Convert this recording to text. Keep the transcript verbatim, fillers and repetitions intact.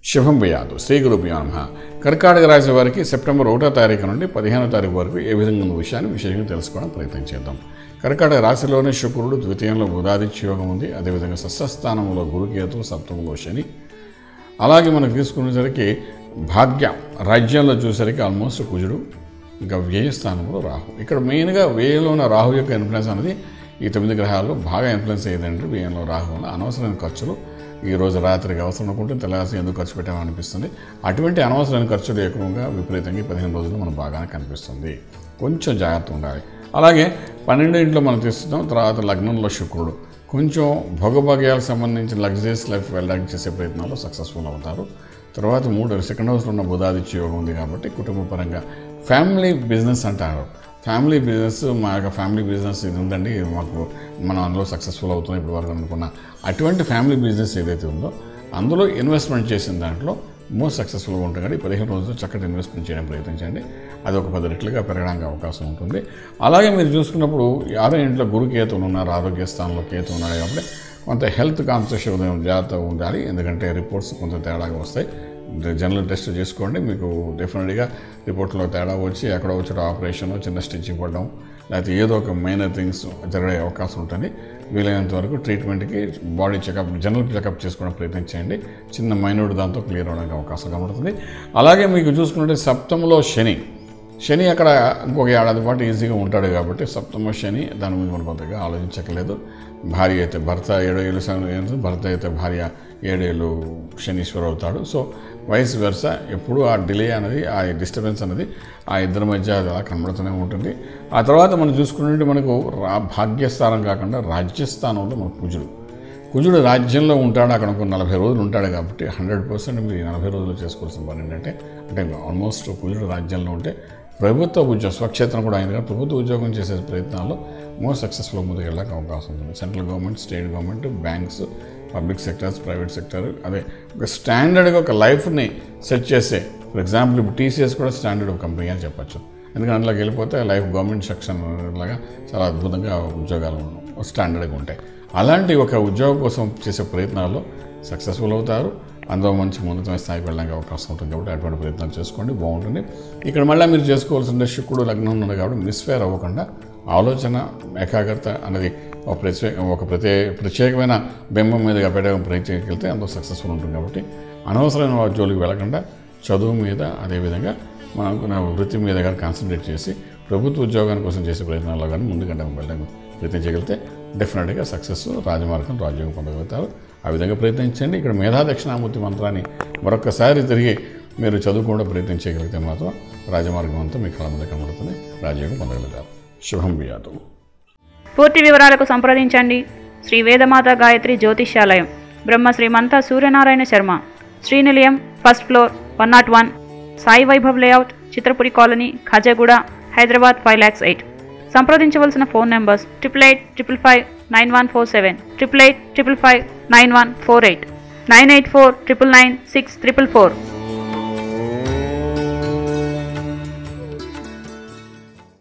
శుభం భయాదు శ్రీ గురుభ్యో నమః. కర్కాటక రాశి వారికి సెప్టెంబర్ ఒకటో తారీఖు నుండి పదిహేనో తారీఖు వరకు ఏ విధంగా ఉన్న విషయాన్ని విశేషంగా తెలుసుకోవడం ప్రయత్నం చేద్దాం. కర్కాటక రాశిలోనే శుక్రుడు, ద్వితీయంలో బుధాదిత్య యోగం ఉంది. అదేవిధంగా షష్ఠస్థానంలో గురుకేతు, సప్తమంలో శని. అలాగే మనకు తీసుకునేసరికి భాగ్య రాజ్యంలో చూసరికి ఆల్మోస్ట్ కుజుడు, ఇంకా వ్యయ స్థానంలో రాహు. ఇక్కడ మెయిన్గా వ్యయంలో ఉన్న రాహు యొక్క ఇన్ఫ్లుయెన్స్ అనేది ఈ తొమ్మిది గ్రహాల్లో బాగా ఇన్ఫ్లుయెన్స్ అయ్యేదంటే వ్యయంలో రాహు వల్ల అనవసరమైన ఖర్చులు ఈ రోజు రాత్రికి అవసరం అనుకుంటే తెల్లారి ఎందుకు ఖర్చు పెట్టామనిపిస్తుంది. అటువంటి అనవసరమైన ఖర్చులు ఎక్కువగా విపరీతంగా పదిహేను రోజులు మనకు బాగానే కనిపిస్తుంది. కొంచెం జాగ్రత్త ఉండాలి. అలాగే పన్నెండు ఇంట్లో మనం తీస్తున్నాం. తర్వాత లగ్నంలో శుక్రుడు కొంచెం భోగభాగ్యాలకు సంబంధించిన లగ్జరీస్ లైఫ్ వెళ్ళడానికి చేసే ప్రయత్నాల్లో సక్సెస్ఫుల్ అవుతారు. తర్వాత మూడు సెకండ్ హౌస్లో ఉన్న బుధాదిత్య యోగం ఉంది కాబట్టి కుటుంబ పరంగా ఫ్యామిలీ బిజినెస్ అంటారు. ఫ్యామిలీ బిజినెస్ మా యొక్క ఫ్యామిలీ బిజినెస్ ఇది ఉందండి, మాకు మనం అందులో సక్సెస్ఫుల్ అవుతున్నాం ఇప్పుడు వరకు అనుకున్న అటువంటి ఫ్యామిలీ బిజినెస్ ఏదైతే ఉందో అందులో ఇన్వెస్ట్మెంట్ చేసిన దాంట్లో మోస్ట్ సక్సెస్ఫుల్గా ఉంటుంది. కానీ పదిహేను రోజులు చక్కటి ఇన్వెస్ట్మెంట్ చేయడం ప్రయత్నించండి. అది ఒక పది రెట్లుగా పెరగడానికి అవకాశం ఉంటుంది. అలాగే మీరు చూసుకున్నప్పుడు ఆరో ఇంట్లో గురు కేతువులు ఉన్నారు, ఆరోగ్య స్థానంలో కేతు ఉన్నాడు కాబట్టి కొంత హెల్త్ కాన్షియస్ ఉదయం జాగ్రత్తగా ఉండాలి. ఎందుకంటే రిపోర్ట్స్ కొంత తేడాగా వస్తాయి. జనరల్ టెస్ట్ చేసుకోండి, మీకు డెఫినెట్గా రిపోర్ట్లో తేడా వచ్చి ఎక్కడ వచ్చే ఆపరేషన్, చిన్న స్టిచ్చింగ్ పడడం, లేకపోతే ఏదో ఒక మైనర్ థింగ్స్ జరిగే అవకాశం ఉంటుంది. వీలైనంత వరకు ట్రీట్మెంట్కి బాడీ చెకప్, జనరల్ చెకప్ చేసుకోవడం ప్రయత్నించండి. చిన్న మైనూర్ దాంతో క్లియర్ అవడానికి అవకాశం కనబడుతుంది. అలాగే మీకు చూసుకుంటే సప్తమంలో శని శని అక్కడ ఇంకొక ఏడాది పాటు ఈజీగా ఉంటాడు కాబట్టి సప్తమ శని దాని మీద మనం కొద్దిగా ఆలోచించక్కలేదు. భార్య అయితే భర్త ఏడో ఏళ్ళు, భర్త అయితే భార్య ఏడేళ్ళు శనీశ్వరు అవుతాడు. సో వైస్ వెర్స ఎప్పుడు ఆ డిలే అనేది, ఆ డిస్టర్బెన్స్ అనేది ఆ ఇద్దరి మధ్య అలా కనబడుతూనే ఉంటుంది. ఆ తర్వాత మనం చూసుకున్నట్టు మనకు రా భాగ్యస్థానం కాకుండా రాజ్యస్థానంలో మన కుజుడు కుజుడు రాజ్యంలో ఉంటాడు. అక్కడ ఒక నలభై రోజులు ఉంటాడు కాబట్టి హండ్రెడ్ పర్సెంట్ మీరు నలభై రోజులు చేసుకోవాల్సిన పని ఏంటంటే అంటే ఆల్మోస్ట్ కుజుడు రాజ్యంలో ఉంటే ప్రభుత్వ ఉద్యోగం, స్వక్షేత్రం కూడా అయింది కాబట్టి ప్రభుత్వ ఉద్యోగం చేసే ప్రయత్నాల్లో మోస్ట్ సక్సెస్ఫుల్ ముందుకు వెళ్ళడానికి అవకాశం ఉంటుంది. Central government, state government, banks, public sectors, private sector, అదే ఒక స్టాండర్డ్గా ఒక లైఫ్ని సెట్ చేసే, ఫర్ ఎగ్జాంపుల్ ఇప్పుడు టీసీఎస్ కూడా స్టాండర్డ్ ఒక కంపెనీ అని చెప్పచ్చు. ఎందుకంటే అందులోకి వెళ్ళిపోతే లైఫ్ గవర్నమెంట్ సెక్షన్ లాగా చాలా అద్భుతంగా ఉద్యోగాలు స్టాండర్డ్గా ఉంటాయి. అలాంటి ఒక ఉద్యోగం కోసం చేసే ప్రయత్నాల్లో సక్సెస్ఫుల్ అవుతారు. అందులో మంచి ఉన్నతమైన స్థాయికి వెళ్ళడానికి అవకాశం ఉంటుంది కాబట్టి అటువంటి ప్రయత్నాలు చేసుకోండి, బాగుంటుంది. ఇక్కడ మళ్ళీ మీరు చేసుకోవాల్సిందే శుక్రుడు లగ్నం ఉన్నది కాబట్టి మిస్ఫేర్ అవ్వకుండా ఆలోచన ఏకాగ్రత అనేది ఒక ప్రత్యేక ఒక ప్రత్యే ప్రత్యేకమైన బింబం మీదుగా పెట్టడం ప్రయత్నించగలిగితే అందులో సక్సెస్ఫుల్ ఉంటుంది. కాబట్టి అనవసరమైన జోలికి వెళ్ళకుండా చదువు మీద, అదేవిధంగా మనం వృత్తి మీద కానీ కాన్సన్ట్రేట్ చేసి ప్రభుత్వ ఉద్యోగాల కోసం చేసే ప్రయత్నాల్లో కానీ ముందుకంటే వెళ్ళడానికి ప్రయత్నించగలిగితే డెఫినెట్గా సక్సెస్, రాజమార్గం, రాజ్యోగం పొందగలుగుతారు. ఆ విధంగా ప్రయత్నించండి. ఇక్కడ మేధా దక్షిణామూర్తి మంత్రాన్ని మరొకసారి తిరిగి మీరు చదువుకోవడం ప్రయత్నం చేయగలిగితే మాత్రం రాజమార్గం అంతా మీ కళ మీద కనబడుతుంది, రాజ్యోగం పొందగలుగుతారు. శుభం భయాతు. పూర్తి వివరాలకు సంప్రదించండి శ్రీ వేదమాత గాయత్రి జ్యోతిష్యాలయం, Brahmasri మంతా Suryanarayana Sharma, Shri Nilayam, first floor, one naught one, Sai Vaibhav layout, Chitrapuri colony, Khajaguda, Hyderabad five lakhs eight. సంప్రదించవలసిన phone numbers triple eight triple five nine one four seven, triple eight triple five nine one four eight, nine eight four triple nine six triple four.